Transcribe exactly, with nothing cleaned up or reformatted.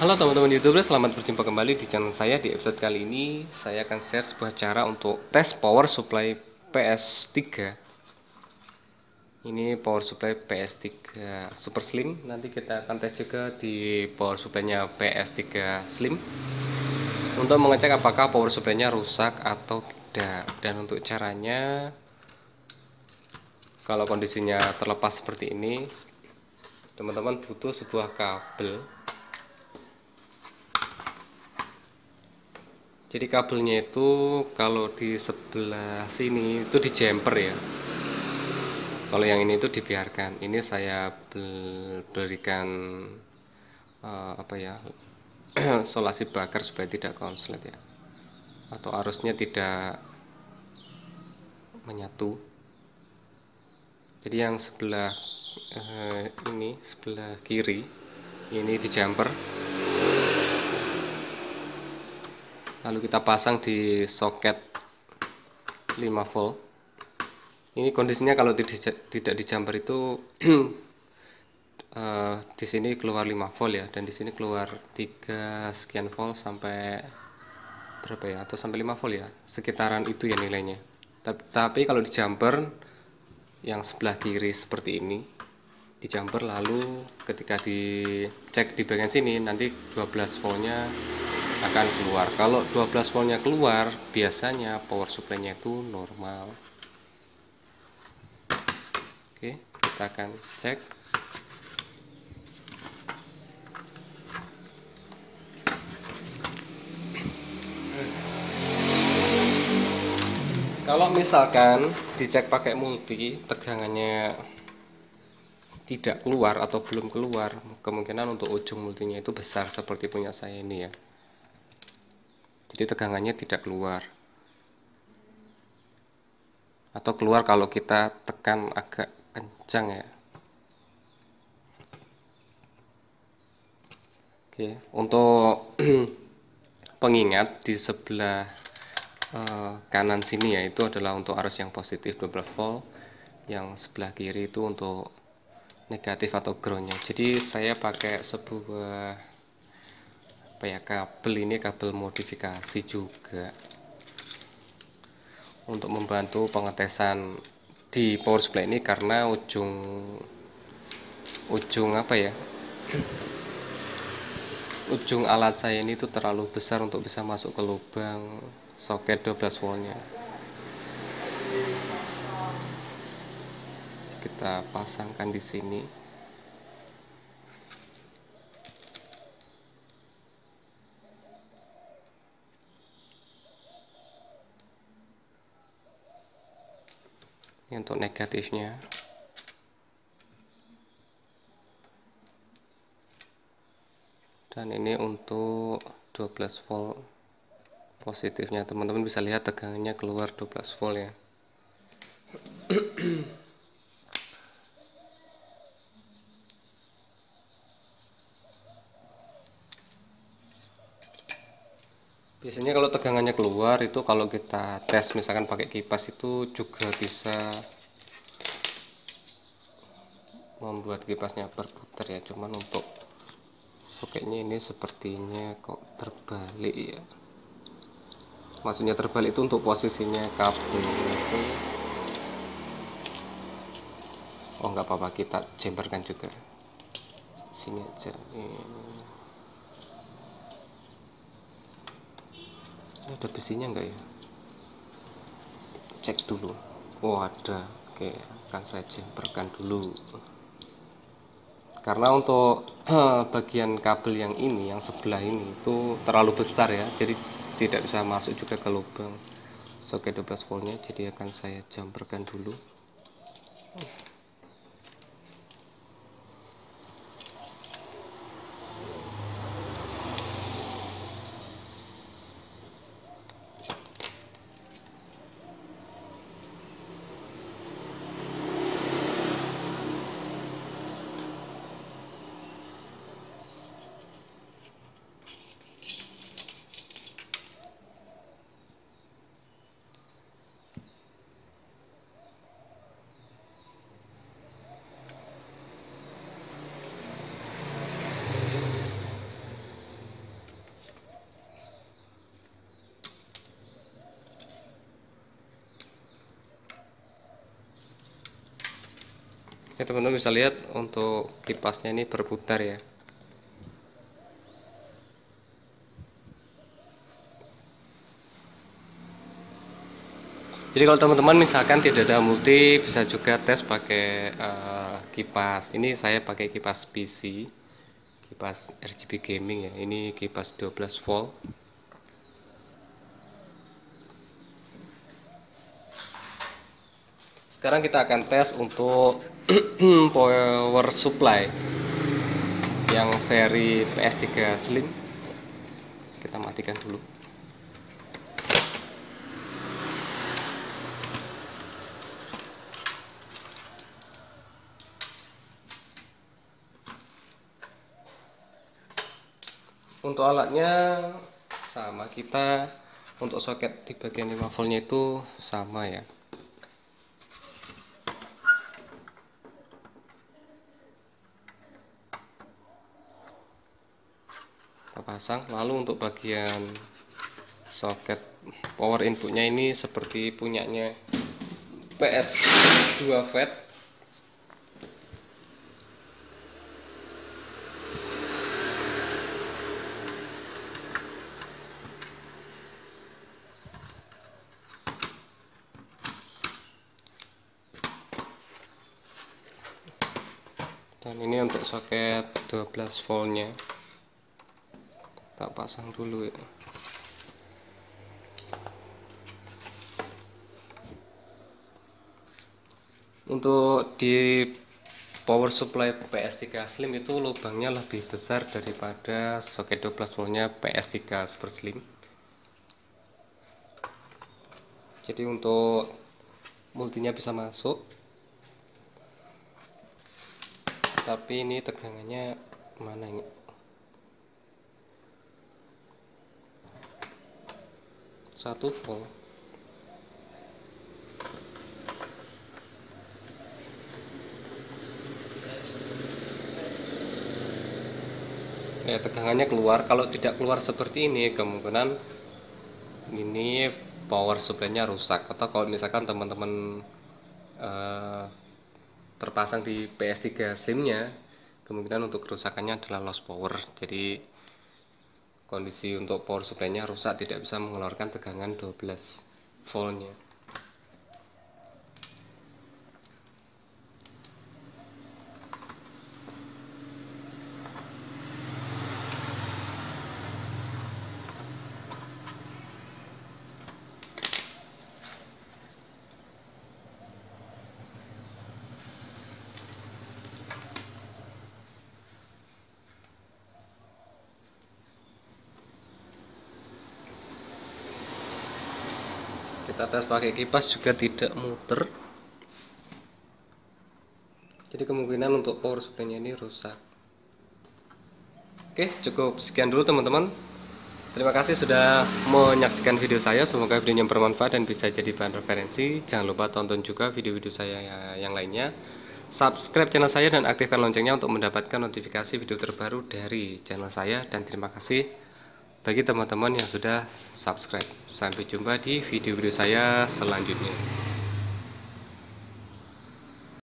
Halo teman-teman YouTuber, selamat berjumpa kembali di channel saya. Di episode kali ini saya akan share sebuah cara untuk tes power supply P S tiga. Ini power supply P S tiga Super Slim. Nanti kita akan tes juga di power supply-nya P S tiga Slim untuk mengecek apakah power supply-nya rusak atau tidak. Dan untuk caranya, kalau kondisinya terlepas seperti ini, teman-teman butuh sebuah kabel. Jadi kabelnya itu kalau di sebelah sini itu di jumper ya. Kalau yang ini itu dibiarkan. Ini saya berikan uh, apa ya solasi bakar supaya tidak konslet ya, atau arusnya tidak menyatu. Jadi yang sebelah uh, ini sebelah kiri ini di jumper. Lalu kita pasang di soket lima volt. Ini kondisinya kalau tidak tidak di jumper itu uh, di sini keluar lima volt ya, dan di sini keluar tiga sekian volt sampai berapa ya, atau sampai lima volt ya, sekitaran itu ya nilainya. Tapi, tapi kalau di jumper yang sebelah kiri seperti ini di jumper, lalu ketika dicek di bagian sini nanti dua belas voltnya akan keluar. Kalau dua belas voltnya keluar, biasanya power supply-nya itu normal. Oke, kita akan cek. Kalau misalkan dicek pakai multi, tegangannya tidak keluar atau belum keluar, kemungkinan untuk ujung multinya itu besar seperti punya saya ini ya. Jadi tegangannya tidak keluar, atau keluar kalau kita tekan agak kencang ya. Oke, untuk pengingat di sebelah uh, kanan sini ya, itu adalah untuk arus yang positif dua belas volt, yang sebelah kiri itu untuk negatif atau groundnya. Jadi saya pakai sebuah apa ya, kabel ini kabel modifikasi juga untuk membantu pengetesan di power supply ini, karena ujung ujung apa ya ujung alat saya ini tuh terlalu besar untuk bisa masuk ke lubang soket dua belas voltnya. Kita pasangkan di sini. Ini untuk negatifnya. Dan ini untuk dua belas volt positifnya. Teman-teman bisa lihat tegangannya keluar dua belas volt ya. Biasanya kalau tegangannya keluar itu, kalau kita tes misalkan pakai kipas, itu juga bisa membuat kipasnya berputar ya. Cuman untuk soketnya ini sepertinya kok terbalik ya. Maksudnya terbalik itu untuk posisinya kabel itu. Oh, nggak apa-apa, kita jemperkan juga sini aja. Ini ada besinya enggak ya, cek dulu. Oh, ada. Oke, akan saya jemperkan dulu, karena untuk bagian kabel yang ini, yang sebelah ini itu terlalu besar ya, jadi tidak bisa masuk juga ke lubang soket dua belas voltnya. Jadi akan saya jemperkan dulu. Oke, teman-teman bisa lihat untuk kipasnya ini berputar ya. Jadi kalau teman-teman misalkan tidak ada multi, bisa juga tes pakai uh, kipas. Ini saya pakai kipas P C, kipas R G B gaming ya. Ini kipas dua belas volt. Sekarang kita akan tes untuk power supply yang seri P S tiga Slim. Kita matikan dulu. Untuk alatnya sama, kita untuk soket di bagian lima voltnya itu sama ya. Kita pasang. Lalu untuk bagian soket power inputnya ini seperti punyanya P S dua V. Dan ini untuk soket dua belas voltnya, kita pasang dulu ya. Untuk di power supply P S tiga Slim itu lubangnya lebih besar daripada soket dua belas voltnya P S tiga Super Slim. Jadi untuk multinya bisa masuk, tapi ini tegangannya mana ini? satu volt. Ya, tegangannya keluar. Kalau tidak keluar seperti ini, kemungkinan ini power supply-nya rusak. Atau kalau misalkan teman-teman eh, terpasang di P S tiga Slim-nya, kemungkinan untuk kerusakannya adalah loss power. Jadi kondisi untuk power supply-nya rusak, tidak bisa mengeluarkan tegangan dua belas voltnya. Kita tes pakai kipas juga tidak muter, jadi kemungkinan untuk power supply-nya ini rusak. Oke, cukup sekian dulu teman-teman. Terima kasih sudah menyaksikan video saya. Semoga videonya bermanfaat dan bisa jadi bahan referensi. Jangan lupa tonton juga video-video saya yang lainnya. Subscribe channel saya dan aktifkan loncengnya untuk mendapatkan notifikasi video terbaru dari channel saya. Dan terima kasih bagi teman-teman yang sudah subscribe. Sampai jumpa di video-video saya selanjutnya.